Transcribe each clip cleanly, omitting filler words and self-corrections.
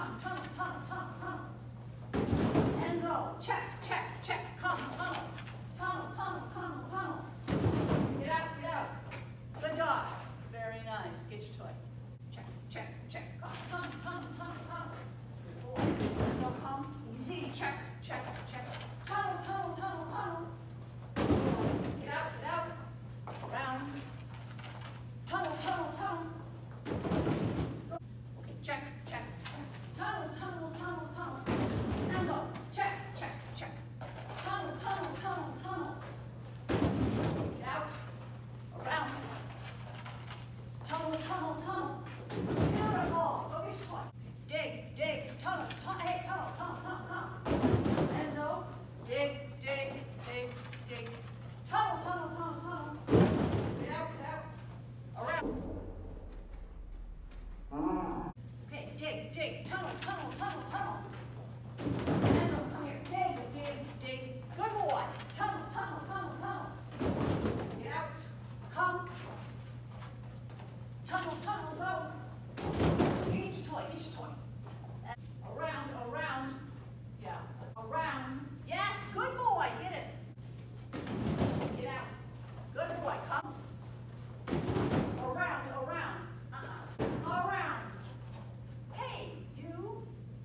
come, tunnel, tunnel, tunnel, tunnel. Enzo, check, check, check, come, tunnel. Tunnel, tunnel, tunnel, tunnel. Get out, get out. Good dog. Very nice. Get your toy. Check, check, check, come, tunnel, tunnel, tunnel, tunnel. Good boy. Enzo, come. Easy, check, check, check. Tunnel, tunnel, tunnel, tunnel. Get out, get out. Around. Tunnel, tunnel, tunnel. Okay, check, check. Tunnel, tunnel, tunnel, tunnel. Enzo, check, check, check. Tunnel, tunnel, tunnel, tunnel. Get out. Around. Tunnel, tunnel, tunnel. Beautiful. Go get your toy. Dig, dig. Tunnel, tunnel. Hey, tunnel, tunnel, tunnel, tunnel. Enzo, dig, dig, dig, dig. Tunnel, tunnel, tunnel, tunnel. Get out, get out. Around. Okay, dig, dig. Tunnel, tunnel, tunnel, tunnel. Enzo, come here. Dig, dig, dig. Good boy. Tunnel, tunnel, tunnel, tunnel. Get out. Come. Tunnel, tunnel, go. Each toy, each toy. Around, around. Yeah, around. Yes, good boy. Get it. Get out. Good boy. Come. Around, around. Around. Hey, you.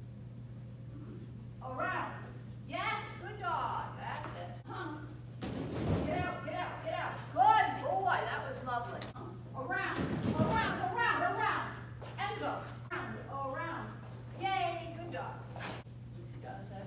Around. Yes, good dog. That's it. Get out, get out, get out. Good boy. That was lovely. Around, around, around, around. Enzo. Around, around. Yay, good dog. Easy does it.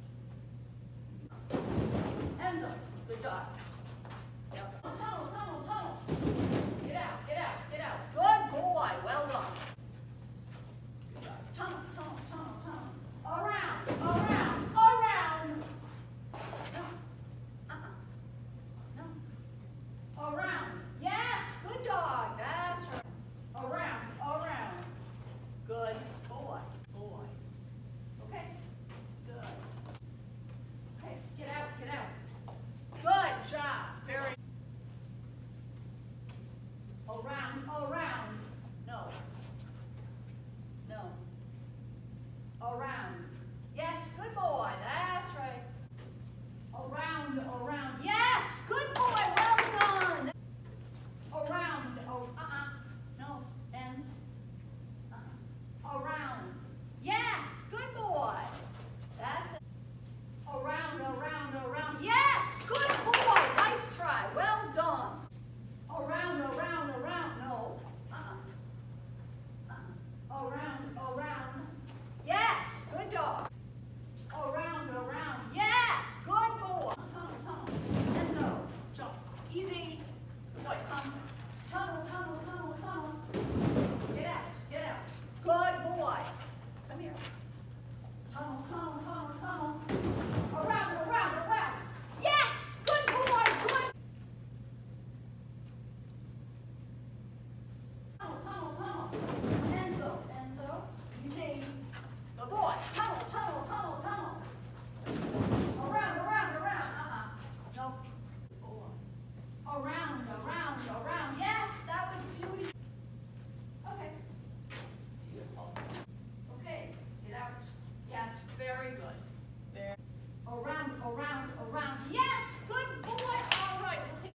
Enzo, good dog. Yep. Tunnel, tunnel, tunnel. Get out, get out, get out. Good boy. Well done. Good dog. Tunnel, tunnel, tunnel, tunnel. Around, around, around. No. No. Around. Yes, good dog. That's right. Around, around. Good boy. Boy. Okay. Good. Okay, get out, get out. Good job. Very. Around, around. No. No. Around. Yes, good boy. That's right. Around, around. Yes.